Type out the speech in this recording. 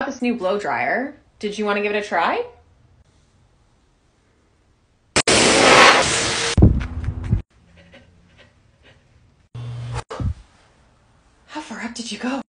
this new blow dryer. Did you want to give it a try? How far up did you go?